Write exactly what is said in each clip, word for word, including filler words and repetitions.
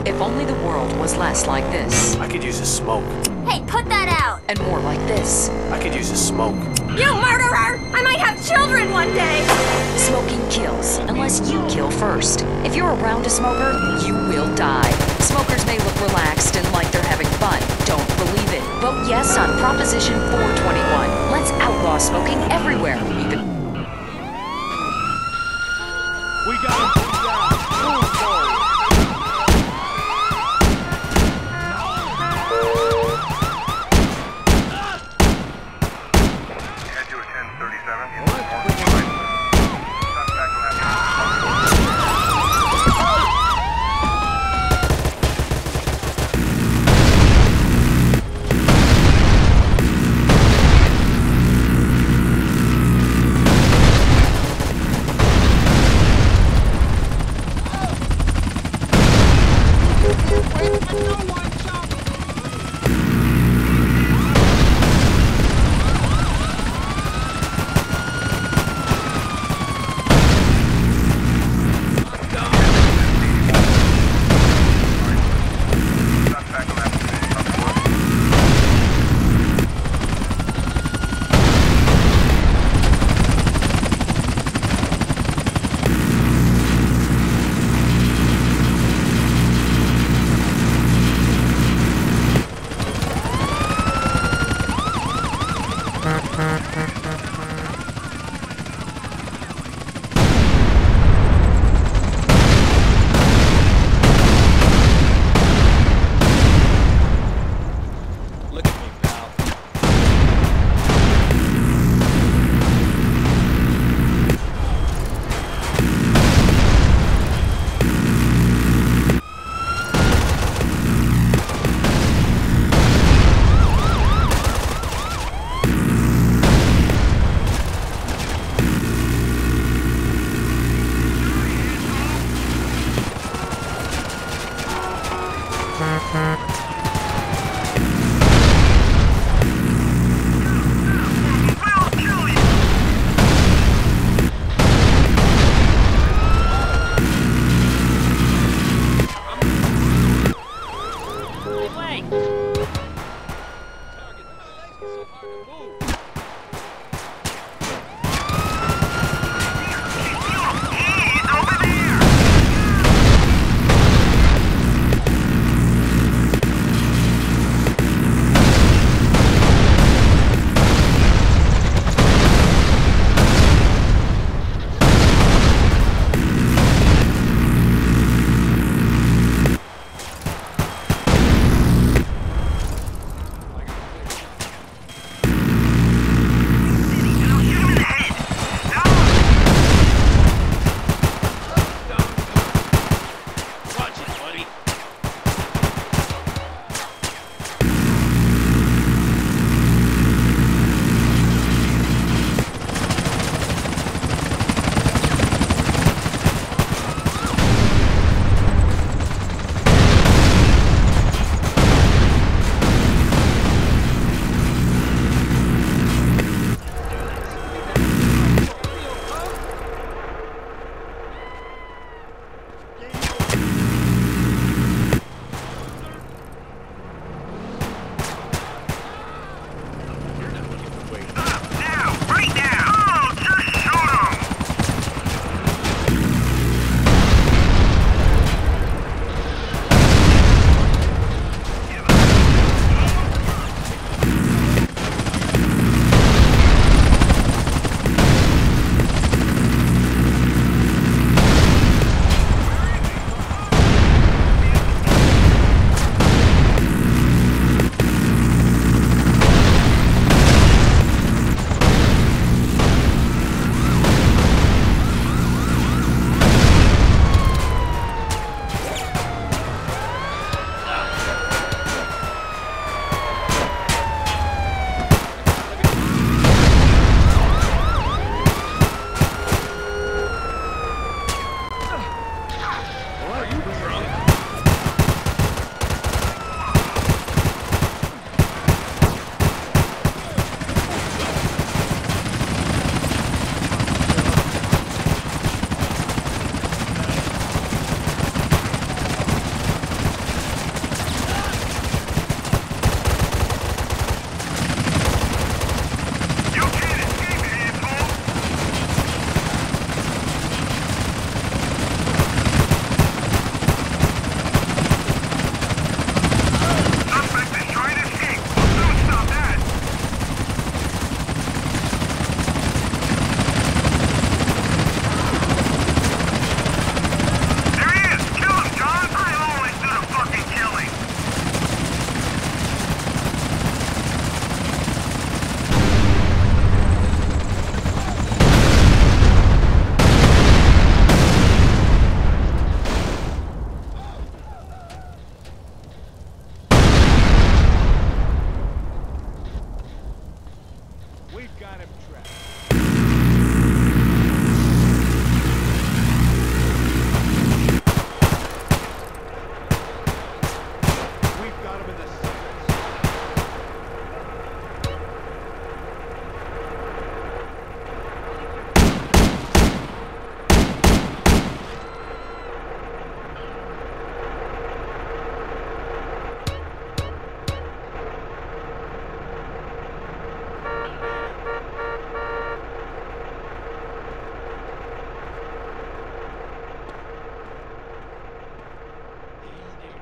If only the world was less like this. I could use a smoke. Hey, put that out! And more like this. I could use a smoke. You murderer! I might have children one day! Smoking kills, unless you kill first. If you're around a smoker, you will die. Smokers may look relaxed and like they're having fun. Don't believe it. Vote yes on Proposition four twenty-one. Let's outlaw smoking everywhere. Even We got him down. Move forward. Head to a ten thirty-seven.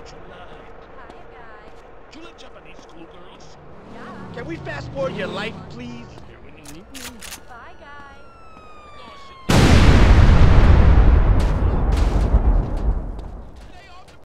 you like? Hi, guy. Do you like Japanese schoolgirls? Yeah. Can we fast forward your life, please?